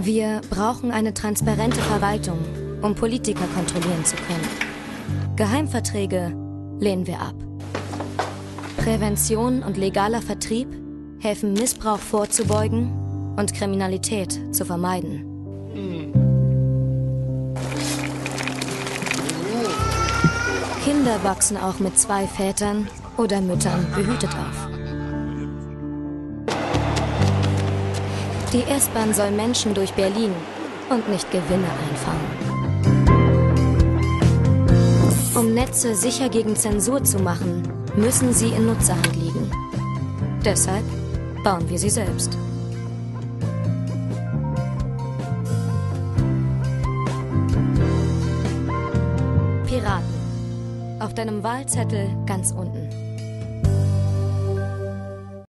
Wir brauchen eine transparente Verwaltung, um Politiker kontrollieren zu können. Geheimverträge lehnen wir ab. Prävention und legaler Vertrieb helfen, Missbrauch vorzubeugen und Kriminalität zu vermeiden. Kinder wachsen auch mit 2 Vätern oder Müttern behütet auf. Die S-Bahn soll Menschen durch Berlin und nicht Gewinne einfangen. Um Netze sicher gegen Zensur zu machen, müssen sie in Nutzerhand liegen. Deshalb bauen wir sie selbst. Piraten. Auf deinem Wahlzettel ganz unten.